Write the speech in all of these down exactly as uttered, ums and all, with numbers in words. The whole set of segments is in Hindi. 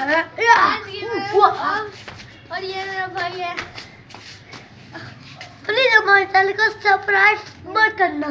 और ये मेरा भाई है। प्लीज हमारे चैनल को सब्सक्राइब मत करना।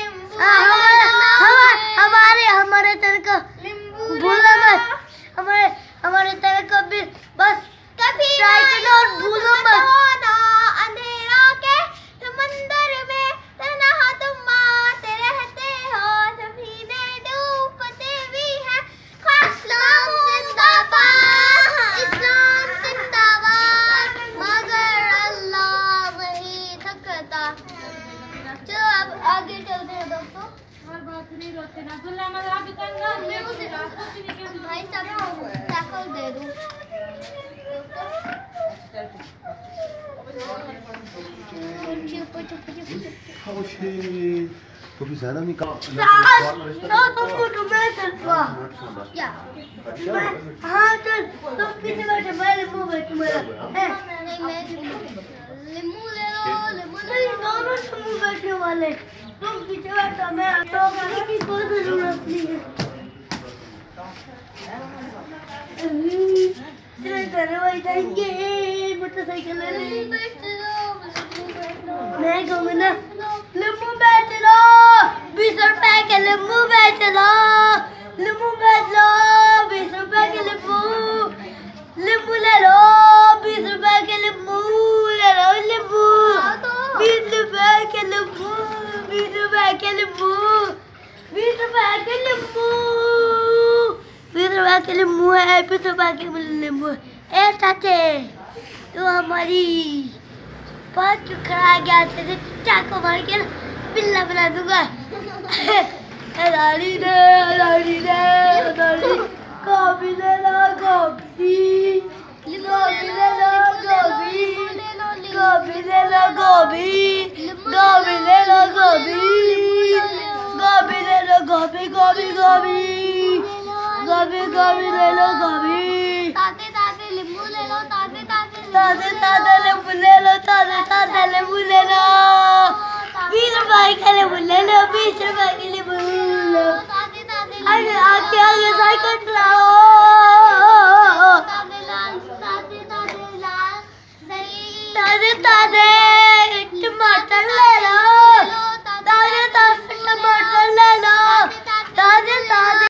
हमारे हमारे चैनल को भूलो मत। हमारे हमारे चैनल को भी बस कभी और भूलो मत। अंधेरा के समंदर में तन्हा तुम आते रहते हो, सफीने डूबते भी हैं। इस्लाम जिंदाबाद, इस्लाम जिंदाबाद, मगर अल्लाह वही थकता। चलो अब आगे चलते हैं दोस्तों। भाई साहब टैकल दे दूं। कभी 사람이 까 나 तुमको मैं चलवा क्या? हाँ चल तुम पीछे बैठे मैं लिम्बू बैठू मेरा है नहीं मैं लिम्बू ले लो, लिम्बू ले नहीं दोनों लिम्बू बैठने वाले। तुम पीछे बैठो मैं तो गाड़ी की कोई जरूरत नहीं है। तेरे घर वाले जाएंगे मोटरसाइकिल ले ले। मैं कहूँगा ना लिम्बू बेच लो, बीस रुपए के लिम्बू बेच लो, लिम्बू बेच लो, बीस रुपए के लिम्बू, लिम्बू ले लो, बीस रुपए के लिम्बू ले लो, लिम्बू बीस रुपए के लिम्बू, बीस रुपए के लिम्बू, बीस रुपए के लिम्बू, बीस रुपए के लिम्बू है, बीस रुपए के लिम्बू। ए चाचे तू हमारी बहुत खड़ा गया थे चाकू मार के बिल्ला बना दूंगा। लाड़ी रे लाड़ी रे लाड़ी कॉपी ले लो कॉपी कॉपी ले लो कॉपी कॉपी ले लो कॉपी कॉपी ले लो कॉपी कॉपी ले लो copy copy copy copy copy ले लो कॉपी ताते ताते लिम्बू ले लो, ताते ताते ताते ताते लिम्बू ले लो, ताते ताते लिम्बू ले लो, बीस रुपए के लिम्बू ले लो, बीस रुपए के लिम्बू ले लो। ताते ताते आगे आगे आगे साइकिल